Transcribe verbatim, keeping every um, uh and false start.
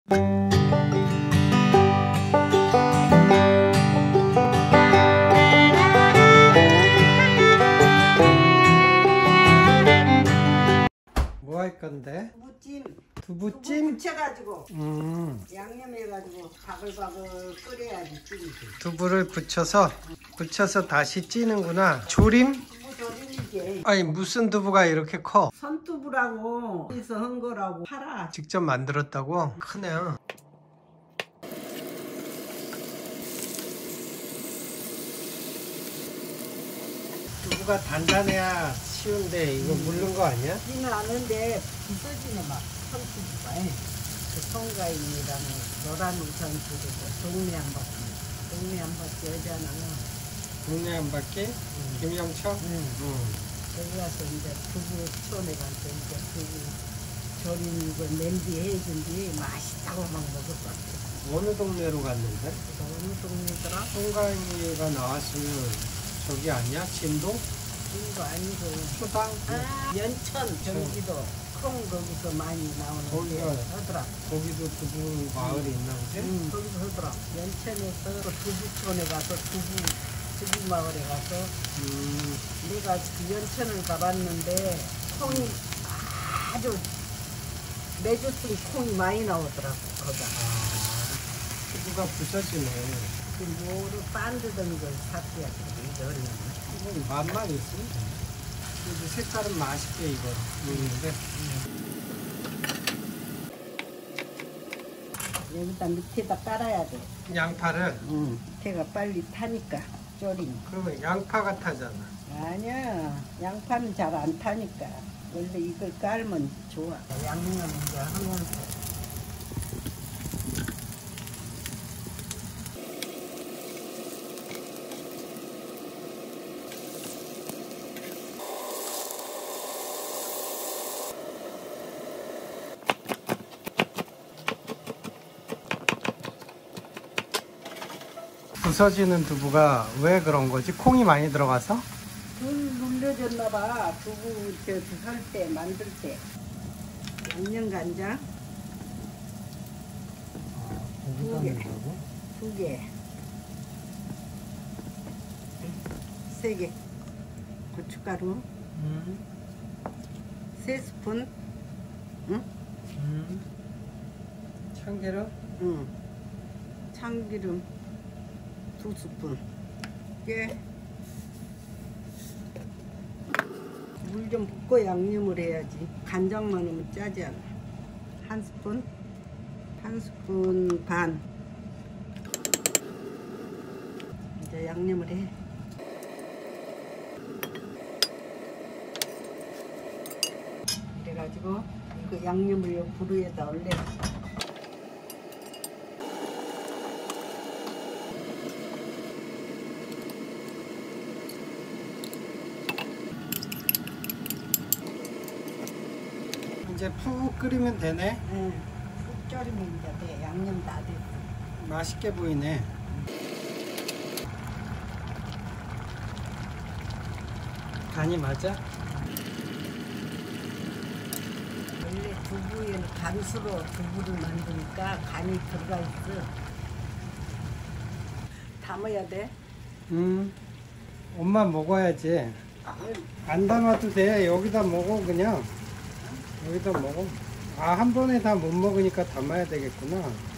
뭐 할 건데? 두부찜. 두부찜? 두부 부쳐가지고 음. 양념해가지고 바글바글 끓여야지 찜이지. 두부를 부쳐서 부쳐서 다시 찌는구나. 조림? 두부 조림이지. 아니 무슨 두부가 이렇게 커? 손두부라고 어디서 한 거라고 팔아. 직접 만들었다고? 크네요. 두부가 단단해야 쉬운데 이거 물른 거 아니야? 지는 않은데 부서지네 막 손두부가. 그 송가인이라는 노란 우산 두부고 동네 한 바퀴. 동네 한 바퀴 여자는 동네 한 바퀴? 응. 김영철? 응. 응. 거기 가서 이제 두부 촌에가서 이제 두부 조림 그 냄비 해준 뒤 맛있다고 막 먹었어. 어느 동네로 갔는데? 어느 동네더라? 송가인이가 나왔으면 저기 아니야? 진도? 그런 거 아니고. 초당? 아, 연천 경기도 콩 거기서 많이 나오는 데 거기가- 하더라. 거기도 두부 마을이 있나 보지? 응, 거기서 하더라. 연천에서 그 두부촌에 가서 두부 두부 마을에 가서 음. 내가 그 연천을 가봤는데 콩이 아주 매주 쓴 콩이 많이 나오더라고 거기가. 아, 두부가 부서지네. 그 뭐를 빤드던 걸 샀어야 돼. 이거 얼마나. 이건 맛만 있으면 돼. 그래도 색깔은 맛있게 이거 먹는데. 여기다 밑에다 깔아야 돼. 양파를? 응. 밑에가 빨리 타니까 조림. 그러면 양파가 타잖아. 아니야. 양파는 잘 안 타니까. 원래 이걸 깔면 좋아. 양념을 이제 하면서. 부서지는 두부가 왜 그런 거지? 콩이 많이 들어가서? 덜 눌려졌나봐. 두부 설 때, 만들 때. 양념 간장 두 개. 두 개. 세 개. 고춧가루 음. 세 스푼. 응? 음. 참기름? 응. 참기름 두 스푼. 깨. 물 좀 붓고 양념을 해야지. 간장만 하면 짜지 않아. 한 스푼, 한 스푼 반. 이제 양념을 해. 그래가지고 이거 양념을 요 부루에다 올려. 이제 푹 끓이면 되네. 응. 푹 졸이면 이제 돼. 양념 다 됐어. 맛있게 보이네. 간이 맞아? 원래 두부에는 간수로 두부를 만드니까 간이 들어가 있어. 담아야 돼. 음. 엄마 먹어야지. 안 담아도 돼. 여기다 먹어 그냥. 여기다 먹어. 아, 한 번에 다 못 먹으니까 담아야 되겠구나.